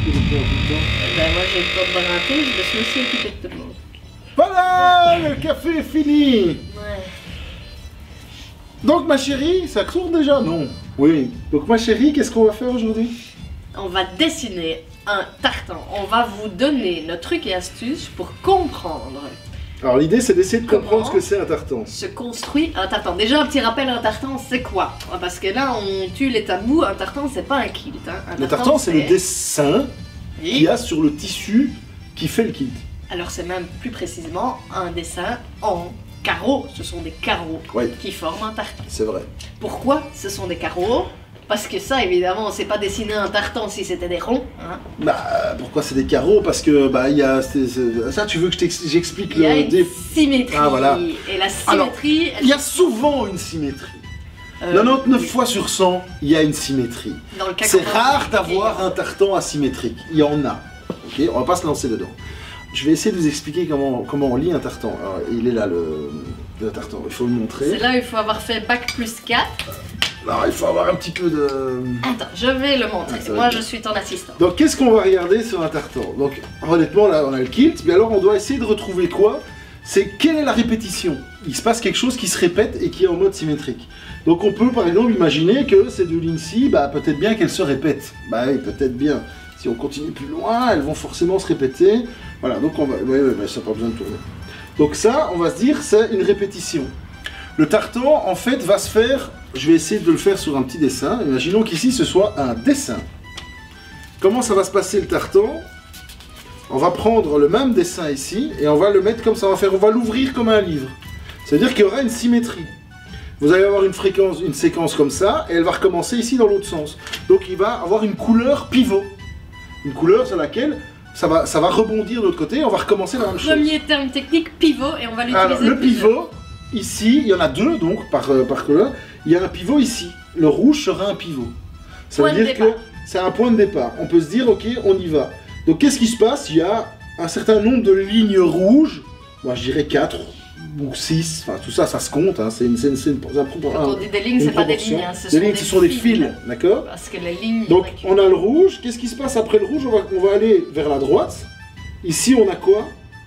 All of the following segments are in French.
qui répond tout le temps? Ben moi j'ai le temps de barater, je me suis aussi occupée de tout le monde. Voilà, le café est fini. Ouais. Donc ma chérie, ça tourne déjà? Non. Oui. Donc ma chérie, qu'est-ce qu'on va faire aujourd'hui? On va dessiner un tartan. On va vous donner nos trucs et astuces pour comprendre. Alors l'idée c'est d'essayer de comprendre Comment ce que c'est un tartan. Se construit un tartan. Déjà un petit rappel, un tartan c'est quoi? Parce que là on tue les tabous, un tartan c'est pas un kilt. Hein. Le tartan c'est le dessin Oui. qu'il y a sur le tissu qui fait le kit. Alors c'est même plus précisément un dessin en carreaux. Ce sont des carreaux Oui, qui forment un tartan. c'est vrai. Pourquoi ce sont des carreaux? Parce que ça évidemment on sait pas dessiner un tartan si c'était des ronds. Hein. Bah pourquoi c'est des carreaux? Parce que bah il y a ça, tu veux que j'explique Il y a le une symétrie. Ah, voilà. Et la symétrie, Il y a souvent une symétrie. 99 oui. fois sur 100, il y a une symétrie. Dans le cas C'est qu'on va rare expliquer. d'avoir un tartan asymétrique. Il y en a. Ok, on va pas se lancer dedans. Je vais essayer de vous expliquer comment on lit un tartan. Alors, il est là le tartan. Il faut le montrer. C'est là où il faut avoir fait bac plus 4. Alors il faut avoir un petit peu de. Attends, je vais le montrer. Ah, ça va Moi être je bien. suis ton assistant. Donc qu'est-ce qu'on va regarder sur un tartan? Donc honnêtement là on a le kilt, mais alors on doit essayer de retrouver quoi? C'est quelle est la répétition? Il se passe quelque chose qui se répète et qui est en mode symétrique. Donc on peut par exemple imaginer que ces deux lignes-ci, bah peut-être bien qu'elles se répètent. Bah oui, peut-être bien. Si on continue plus loin, elles vont forcément se répéter. Voilà, donc on va... Oui, ça n'a pas besoin de tourner. Donc ça, on va se dire, c'est une répétition. Le tartan, en fait, va se faire... Je vais essayer de le faire sur un petit dessin. Imaginons qu'ici, ce soit un dessin. Comment ça va se passer le tartan? On va prendre le même dessin ici, et on va le mettre comme ça. On va l'ouvrir comme un livre. C'est-à-dire qu'il y aura une symétrie. Vous allez avoir une séquence comme ça, et elle va recommencer ici dans l'autre sens. Donc il va avoir une couleur pivot. Une couleur sur laquelle ça va rebondir de l'autre côté, et on va recommencer la même chose. Premier terme technique, pivot, et on va l'utiliser. Alors le pivot, ici, il y en a deux donc par couleur. Il y a un pivot ici. Le rouge sera un pivot. Ça Point veut de dire que départ. c'est un point de départ. On peut se dire, ok, on y va. Donc qu'est-ce qui se passe? Il y a un certain nombre de lignes rouges. Moi je dirais 4 ou 6. Enfin tout ça, ça se compte. Hein. C'est Quand on dit des lignes, c'est pas des lignes. Hein. Des lignes, ce sont des fils. D'accord? Parce que les lignes. Donc il y en a on a le rouge. Qu'est-ce qui se passe après le rouge? On va aller vers la droite. Ici on a quoi?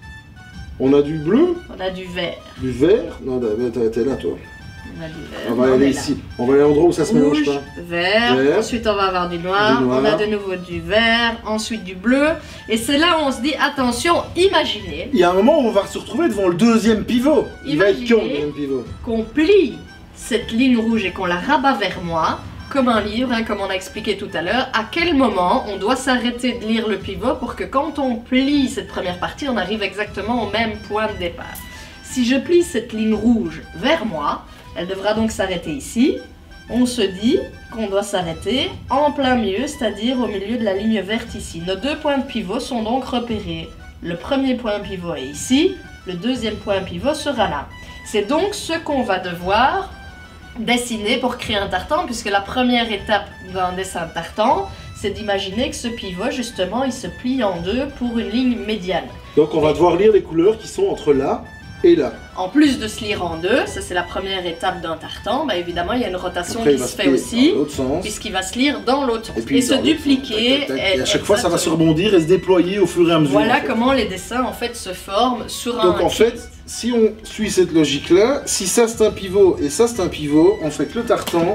On a du bleu, On a du vert. du vert. Non, t'es là toi. On a du vert. On va aller ici. On va aller à l'endroit où ça se mélange Rouge, pas. vert, Vert. ensuite on va avoir du noir, Du noir. on a de nouveau du vert, ensuite du bleu, et c'est là où on se dit attention, imaginez Il y a un moment où on va se retrouver devant le deuxième pivot. Il va être Imaginez. quand le deuxième pivot? qu'on plie cette ligne rouge et qu'on la rabat vers moi, comme un livre, hein, comme on a expliqué tout à l'heure, à quel moment on doit s'arrêter de lire le pivot pour que quand on plie cette première partie, on arrive exactement au même point de départ. Si je plie cette ligne rouge vers moi, elle devra donc s'arrêter ici. On se dit qu'on doit s'arrêter en plein milieu, c'est-à-dire au milieu de la ligne verte ici. Nos deux points de pivot sont donc repérés. Le premier point pivot est ici, le deuxième point pivot sera là. C'est donc ce qu'on va devoir dessiner pour créer un tartan, puisque la première étape d'un dessin tartan, c'est d'imaginer que ce pivot, justement, il se plie en deux pour une ligne médiane. Donc on va devoir lire les couleurs qui sont entre là et là. En plus de se lire en deux, ça c'est la première étape d'un tartan, bah évidemment il y a une rotation Après, il qui va se se fait plier aussi, dans l'autre sens. puisqu'il va se lire dans l'autre sens. Et puis se dans l'autre dupliquer. sens. Tac, tac, tac. Et à chaque fois ça va se rebondir et se déployer au fur et à mesure. Voilà en fait. comment les dessins en fait se forment sur un Donc en kit. fait, si on suit cette logique-là, si ça c'est un pivot et ça c'est un pivot, en fait le tartan,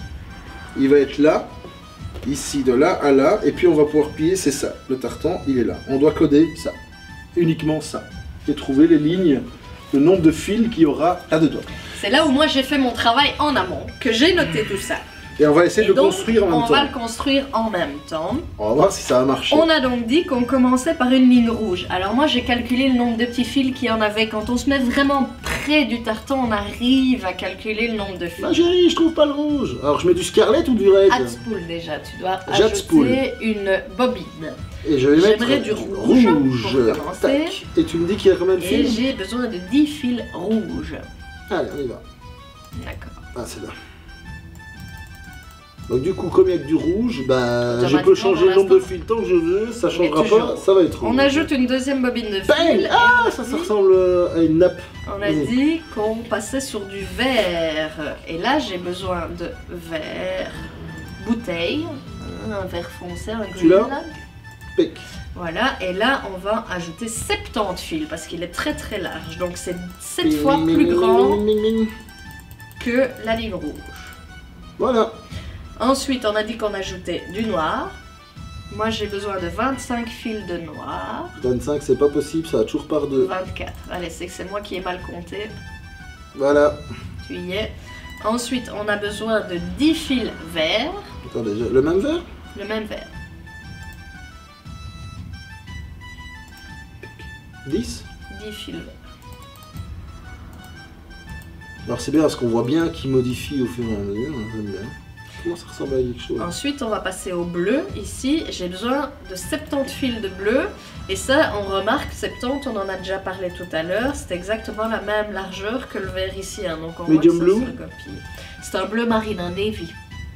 il va être là, ici de là à là, et puis on va pouvoir plier, c'est ça. Le tartan, il est là. On doit coder ça. Uniquement ça. Et trouver les lignes, le nombre de fils qu'il y aura là-dedans. C'est là où moi j'ai fait mon travail en amont, que j'ai noté tout ça. Et on va essayer Et de le donc, construire en même on va le temps. construire en même temps. On va voir si ça va marcher. On a donc dit qu'on commençait par une ligne rouge. Alors moi j'ai calculé le nombre de petits fils qu'il y en avait. Quand on se met vraiment près du tartan, on arrive à calculer le nombre de fils. Ma chérie, je trouve pas le rouge. Alors je mets du scarlet ou du red? Hatspool déjà, tu dois Hatspool. ajouter une bobine. Et je vais mettre J'aimerais du rouge pour commencer. Tac. Et tu me dis qu'il y a combien de Et fils? j'ai besoin de 10 fils rouges. Allez, on y va. D'accord. Ah, c'est là. Donc du coup, comme il y a que du rouge, bah, je Automatiquement, peux changer dans le nombre de l'instant. fils tant que je veux, ça Mais changera toujours. pas, ça va être rouge. On ajoute une deuxième bobine de Bang! fil. et Ah, on a ça dit- ressemble à une nappe. On a dit qu'on passait sur du vert. Et là, j'ai besoin de vert bouteille. Un vert foncé, un Tu green l'as? là. Pic. Voilà, et là on va ajouter 70 fils parce qu'il est très très large. Donc c'est 7 fois plus grand que la ligne rouge. Voilà. Ensuite, on a dit qu'on ajoutait du noir. Moi j'ai besoin de 25 fils de noir. 25, c'est pas possible, ça va toujours par 2. 24. Allez, c'est moi qui ai mal compté. Voilà. Tu y es. Ensuite, on a besoin de 10 fils verts. Attends, déjà, le même vert? Le même vert. 10. 10 fils verts. Alors c'est bien parce qu'on voit bien qu'il modifie au fur et à mesure, j'aime bien. Comment ça ressemble à quelque chose? Ensuite, on va passer au bleu. Ici, j'ai besoin de 70 fils de bleu. Et ça, on remarque, 70, on en a déjà parlé tout à l'heure, c'est exactement la même largeur que le vert ici. Hein, donc on Medium voit que ça blue. se copie. C'est un bleu marine, un navy.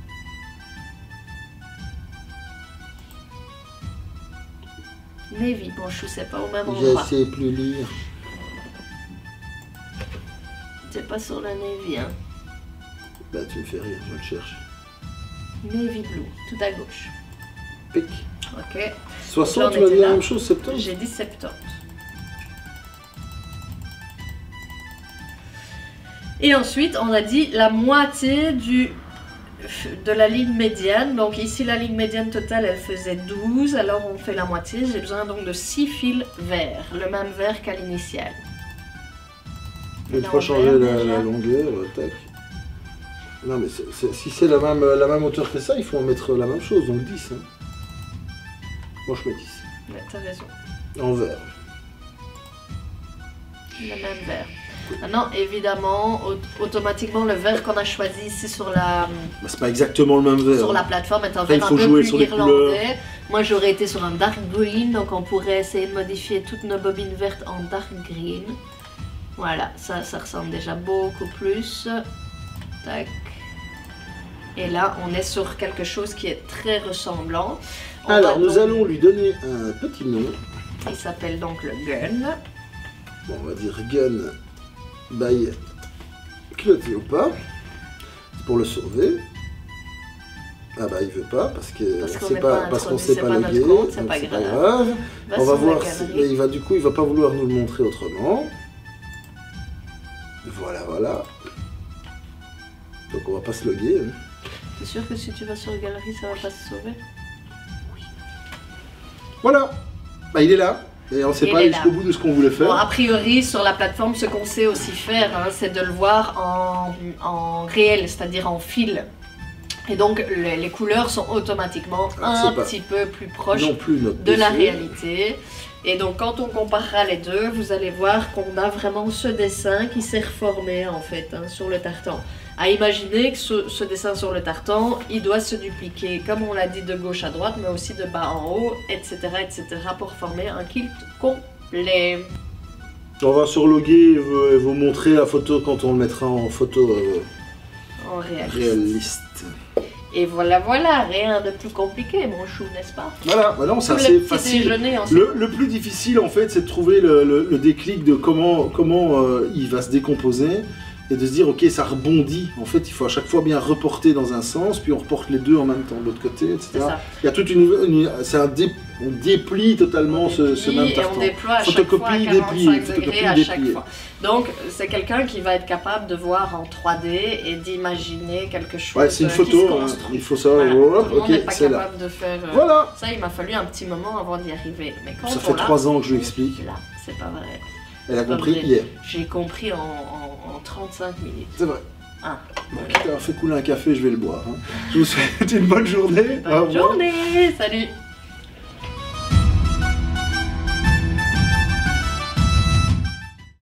Navy, bon, je sais pas au même Je endroit. sais plus lire. C'est pas sur le navy, hein. Bah tu me fais rire, je le cherche. Navy blue, tout à gauche. Pic. Ok. 60, Donc tu là, on m'as dit était la là. même chose, 70? J'ai dit 70. Et ensuite, on a dit la moitié de la ligne médiane. Donc ici, la ligne médiane totale, elle faisait 12. Alors on fait la moitié. J'ai besoin donc de 6 fils verts. Le même vert qu'à l'initiale. Une fois changer la longueur, tac. Non mais si c'est la même hauteur que ça, il faut en mettre la même chose, donc 10. Hein. Moi je mets 10. Ouais, t'as raison. En vert. Le même vert. Maintenant, évidemment, automatiquement, le vert qu'on a choisi ici sur la... Bah, c'est pas exactement le même vert. Sur la plateforme est un Après, vert il un faut peu jouer plus sur les irlandais. Moi j'aurais été sur un dark green, donc on pourrait essayer de modifier toutes nos bobines vertes en dark green. Voilà, ça ressemble déjà beaucoup plus. Tac. Et là on est sur quelque chose qui est très ressemblant. Alors nous allons lui donner un petit nom. Il s'appelle donc le gun. Bon, on va dire gun by Clotilde, pour le sauver. Ah bah il veut pas parce qu'on sait pas loguer, donc c'est pas grave. On va voir si il va pas vouloir nous le montrer autrement. Voilà. Donc on va pas se loguer. Hein. T'es sûr que si tu vas sur galerie ça va pas se sauver? Oui. Voilà. Bah il est là. Et on ne sait pas jusqu'au bout de ce qu'on voulait faire. Bon, a priori, sur la plateforme, ce qu'on sait aussi faire, hein, c'est de le voir en réel, c'est-à-dire en fil. Et donc, les couleurs sont automatiquement un petit peu plus proches de la réalité. Et donc, quand on comparera les deux, vous allez voir qu'on a vraiment ce dessin qui s'est reformé, en fait, hein, sur le tartan. À imaginer que ce dessin sur le tartan, il doit se dupliquer, comme on l'a dit, de gauche à droite, mais aussi de bas en haut, etc., pour former un kilt complet. On va surloguer et vous montrer la photo quand on le mettra en photo en réaliste. Et voilà, rien de plus compliqué, mon chou, n'est-ce pas? Voilà, bah non, c'est assez facile. Le plus difficile, en fait, c'est de trouver le déclic de comment il va se décomposer. Et de se dire, ok, ça rebondit. En fait, il faut à chaque fois bien reporter dans un sens, puis on reporte les deux en même temps de l'autre côté, etc. Il y a toute on déplie totalement ce même tartan. Et on déploie à chaque fois à 45 degrés à chaque fois. Donc, c'est quelqu'un qui va être capable de voir en 3D et d'imaginer quelque chose. Ouais, c'est une photo, hein, il faut ça. Voilà. Ok, on n'est pas c'est là. capable de faire. Voilà. Ça, il m'a fallu un petit moment avant d'y arriver. Mais quand ça fait 3 ans que je lui explique. Là, c'est pas vrai. Elle a compris hier. J'ai compris en 35 minutes. C'est vrai. Ah. Bon, quitte à avoir fait couler un café, je vais le boire. Hein. Je vous souhaite une bonne journée. Bonne journée, salut.